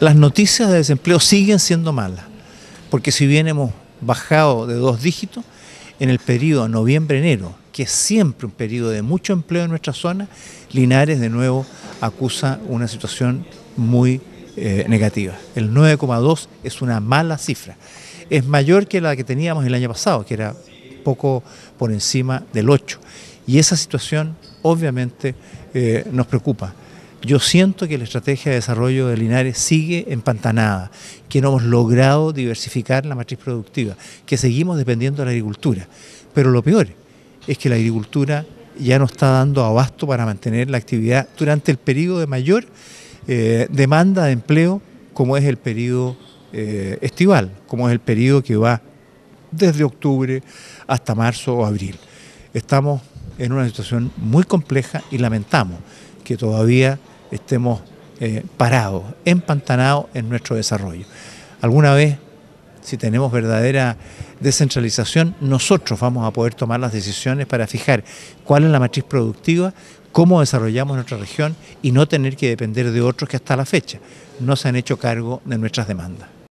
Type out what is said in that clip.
Las noticias de desempleo siguen siendo malas, porque si bien hemos bajado de 2 dígitos, en el periodo noviembre-enero, que es siempre un periodo de mucho empleo en nuestra zona, Linares de nuevo acusa una situación muy negativa. El 9,2 es una mala cifra. Es mayor que la que teníamos el año pasado, que era poco por encima del 8. Y esa situación obviamente nos preocupa. Yo siento que la estrategia de desarrollo de Linares sigue empantanada, que no hemos logrado diversificar la matriz productiva, que seguimos dependiendo de la agricultura. Pero lo peor es que la agricultura ya no está dando abasto para mantener la actividad durante el periodo de mayor demanda de empleo, como es el periodo estival, como es el periodo que va desde octubre hasta marzo o abril. Estamos en una situación muy compleja y lamentamos que todavía estemos parados, empantanados en nuestro desarrollo. Alguna vez, si tenemos verdadera descentralización, nosotros vamos a poder tomar las decisiones para fijar cuál es la matriz productiva, cómo desarrollamos nuestra región y no tener que depender de otros que hasta la fecha no se han hecho cargo de nuestras demandas.